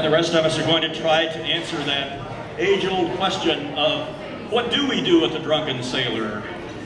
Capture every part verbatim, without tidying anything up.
And the rest of us are going to try to answer that age-old question of, what do we do with the drunken sailor?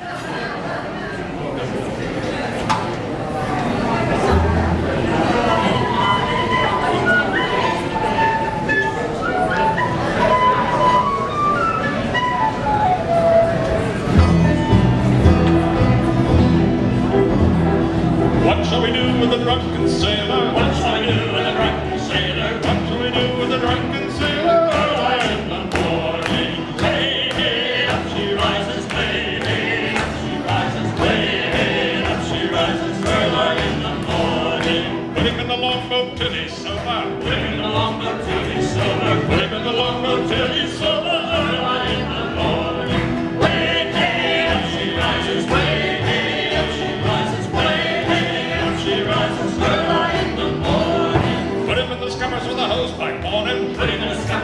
What shall we do with the drunken sailor? What shall we do with the drunken sailor? What shall we do with the drunken sailor? Early in the morning, way hey, up she rises, way hey, up she rises, way hey, up she rises, early in the morning. Put him in the longboat till he's sober. Put him in the longboat till he's sober. Put him in the longboat till he's sober. Early in the morning, way hey, up she rises, way hey, up she rises, way hey, up she rises, early in the morning. Put him in the scuppers with a hose pipe on him. Put him in the